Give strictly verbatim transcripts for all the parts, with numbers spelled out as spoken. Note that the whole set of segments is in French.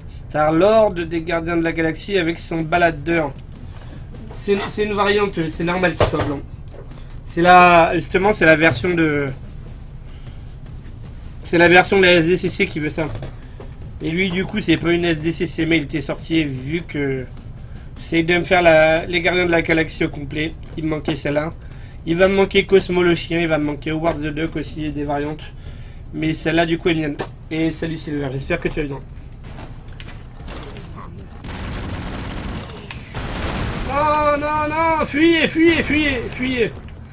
Star-Lord des Gardiens de la Galaxie avec son baladeur. C'est une variante, c'est normal qu'il soit blanc. C'est la, justement, c'est la version de... C'est la version de la S D C C qui veut ça. Et lui, du coup, c'est pas une S D C C, mais il était sorti vu que... J'essaye de me faire la, les Gardiens de la Galaxie au complet. Il me manquait celle-là. Il va me manquer Cosmo le chien, il va me manquer Howard the Duck aussi, des variantes. Mais celle-là, du coup, est mienne. Et salut Silver, j'espère que tu vas bien. Non, non, non, fuyez, fuyez, fuyez, fuyez.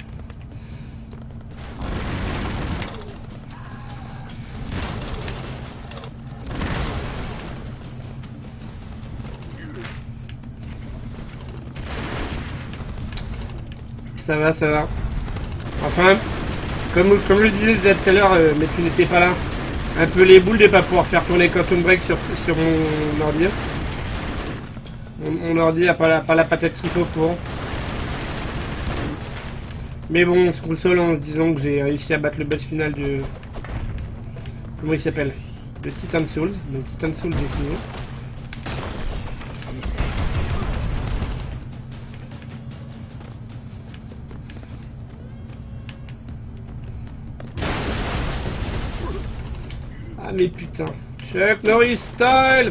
Ça va, ça va. Enfin, comme, comme je le disais tout à l'heure, euh, mais tu n'étais pas là. Un peu les boules de ne pas pouvoir faire tourner Quantum Break sur, sur mon ordi. Mon, mon ordi n'a pas la, pas la patate qu'il faut pour. Mais bon, on se console en se disant que j'ai réussi à battre le boss final de... Comment il s'appelle? De Titan Souls. Donc Titan Souls est fini. Ah mais putain. Chuck Norris style.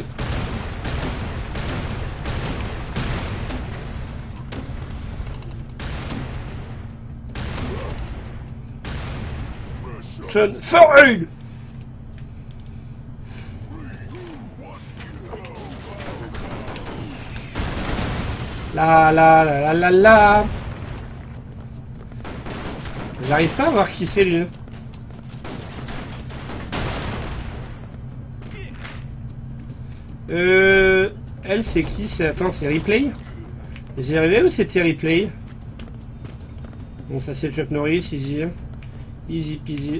John Foreign. La la la la la la. J'arrive pas à voir qui c'est lui. Euh... Elle c'est qui? C'est... Attends, c'est Replay? J'y arrivé ou c'était Replay? Bon, ça c'est Chuck Norris, easy. Easy peasy.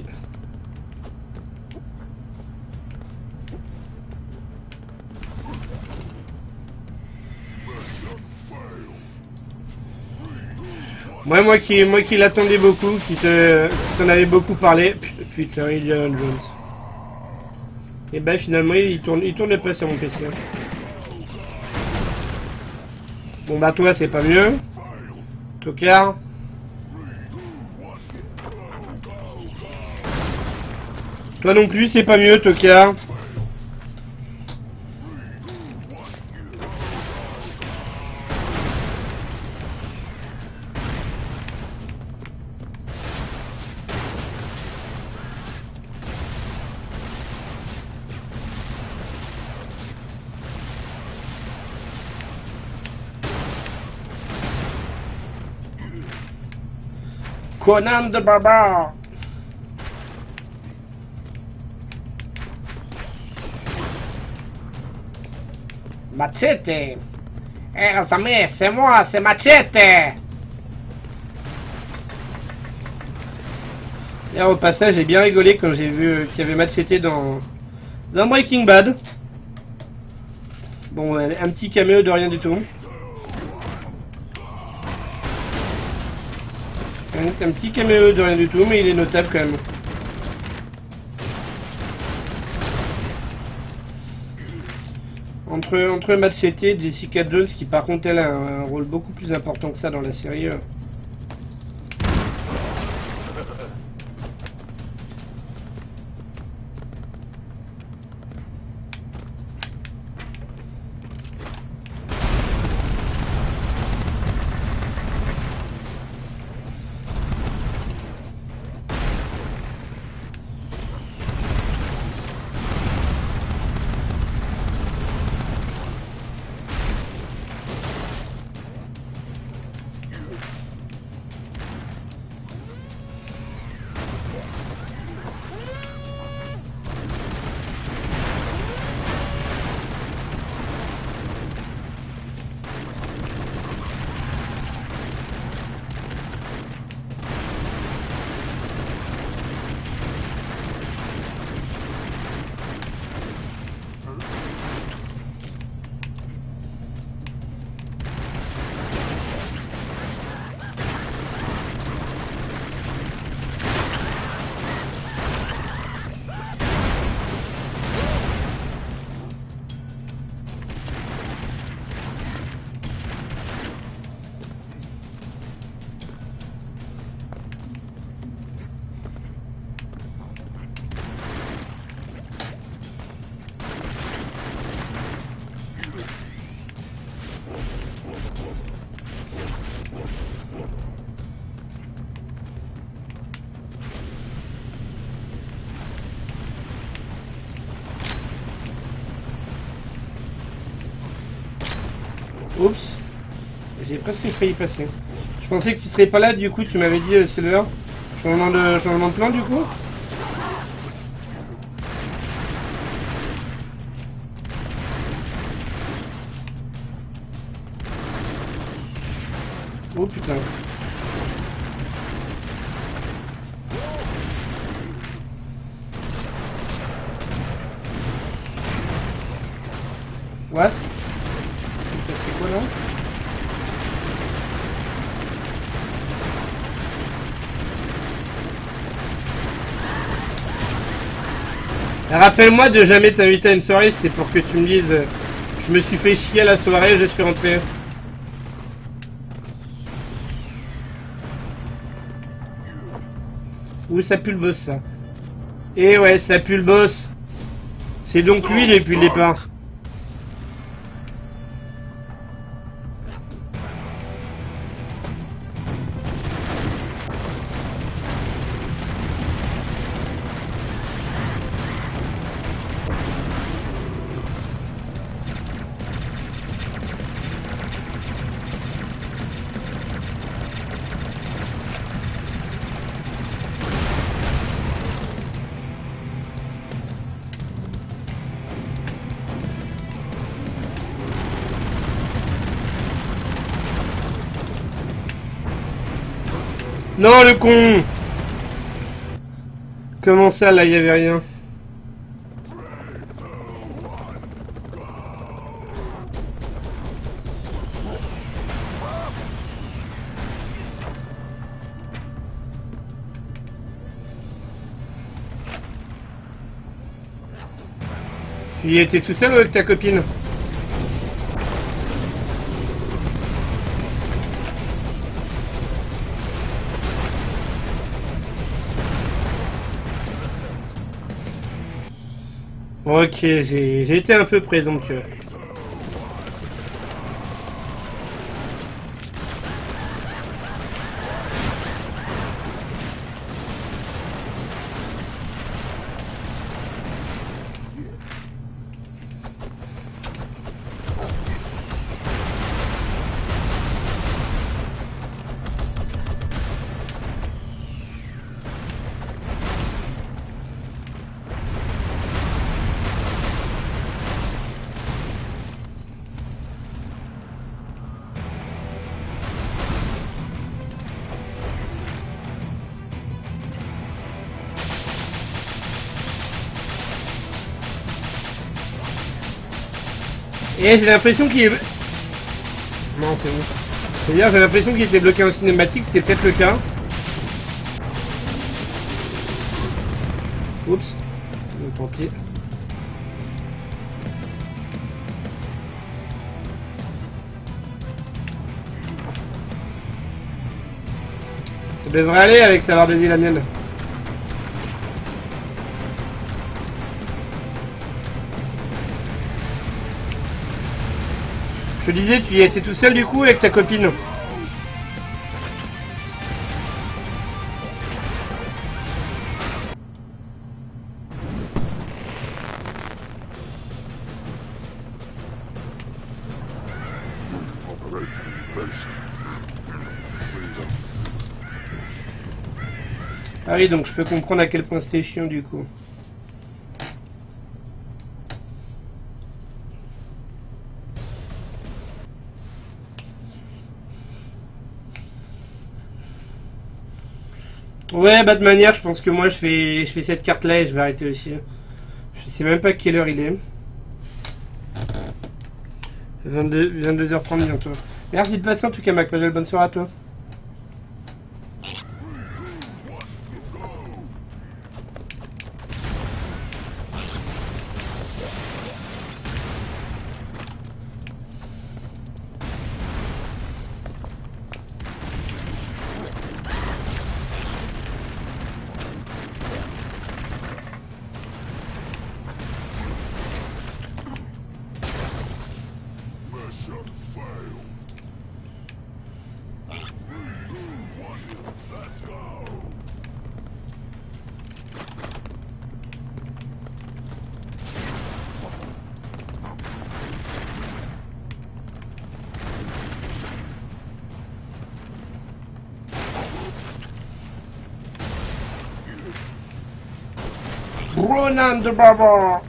Moi, moi qui, moi qui l'attendais beaucoup, qui te, t'en avais beaucoup parlé. Putain, Indiana Jones. Et bah finalement, il tourne, il tourne pas sur mon P C. Bon bah toi, c'est pas mieux. Tocard. Toi non plus, c'est pas mieux, Tocard. Conan de barbare. Machete. Eh les amis, c'est moi, c'est Machete. Et au passage, j'ai bien rigolé quand j'ai vu qu'il y avait Machete dans, dans Breaking Bad. Bon, un petit caméo de rien du tout. Un, un petit caméo de rien du tout, mais il est notable quand même. Entre, entre Machete et Jessica Jones, qui par contre elle a un, un rôle beaucoup plus important que ça dans la série. Euh. Oups. J'ai presque failli passer. Je pensais que tu serais pas là, du coup tu m'avais dit euh, c'est l'heure. Changement de, changement de plan du coup. Oh putain. What? C'est passé quoi là? Rappelle-moi de jamais t'inviter à une soirée, c'est pour que tu me dises euh, je me suis fait chier à la soirée, je suis rentré. Où ça pue le boss ça? Et ouais, ça pue le boss. C'est donc lui depuis le départ. Non, le con! Comment ça, là, il n'y avait rien? Tu y étais tout seul ou avec ta copine? Ok, j'ai été un peu présomptueux. Et j'ai l'impression qu'il est... Non, c'est bon. C'est-à-dire, j'ai l'impression qu'il était bloqué en cinématique, c'était peut-être le cas. Oups. Tant pis. Ça devrait aller avec savoir de vie la mienne. Je te disais, tu y étais tout seul du coup avec ta copine. Ah oui, donc je peux comprendre à quel point c'était chiant du coup. Ouais, bah de manière, je pense que moi je fais, je fais cette carte là et je vais arrêter aussi. Je sais même pas quelle heure il est. vingt-deux, vingt-deux heures trente bientôt. Merci de passer en tout cas, MacPaddle. Bonne soirée à toi. Ronan de Barber.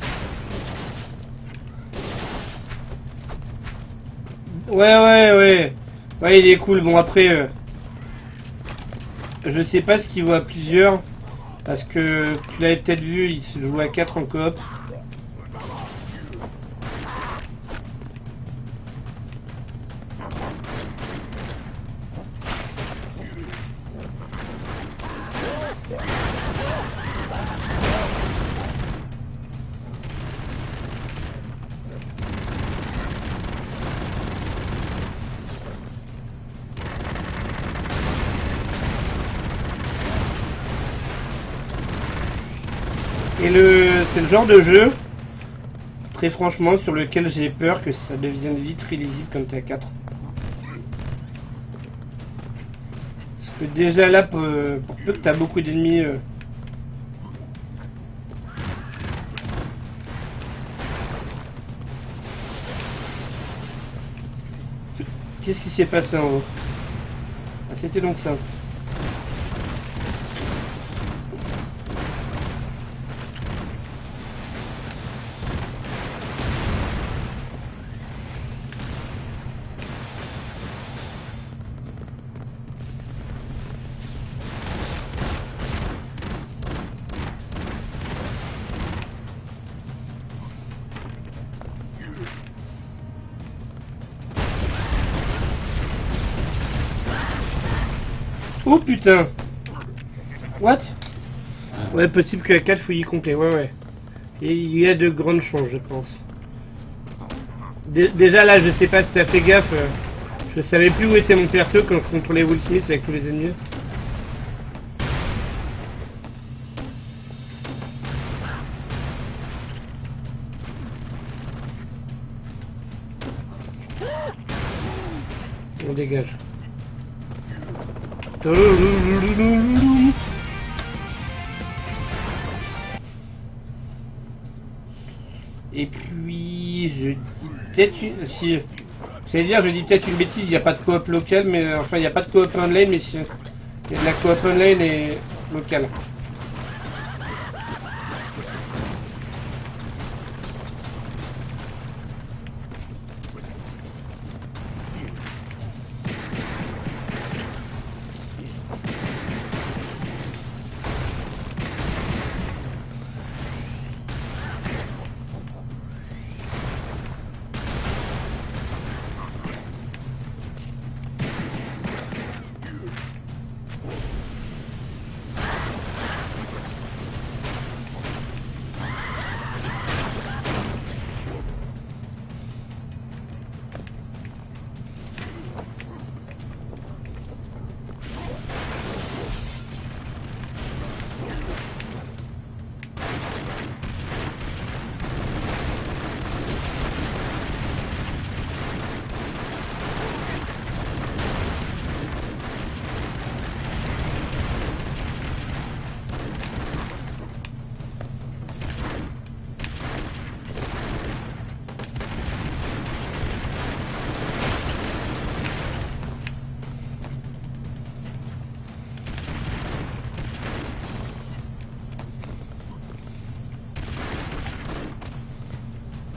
Ouais, ouais, ouais. Ouais, il est cool. Bon, après, euh, je sais pas ce qu'il vaut à plusieurs. Parce que tu l'avais peut-être vu, il se joue à quatre en coop. Et le, c'est le genre de jeu, très franchement, sur lequel j'ai peur que ça devienne vite illisible comme T A quatre. Parce que déjà là, pour, pour peu que tu as beaucoup d'ennemis... Euh, Qu'est-ce qui s'est passé en haut? Ah, c'était donc ça. Oh putain! What? Ouais, possible que la quatre fouillis complet, ouais, ouais. Et il y a de grandes chances, je pense. Dé déjà là, je sais pas si t'as fait gaffe. Euh, je savais plus où était mon perso quand je contrôlais Will Smith avec tous les ennemis. On dégage. Et puis, je dis peut-être une... Si, c'est-à-dire, je dis peut-être une bêtise, il n'y a pas de coop local, mais enfin, il n'y a pas de coop online, mais si, il y a de la coop online et locale.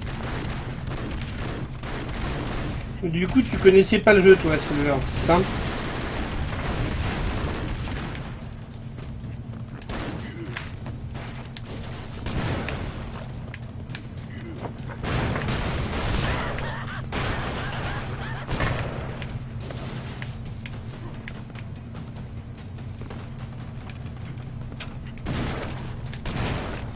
Du coup, tu connaissais pas le jeu, toi, Silver, c'est simple.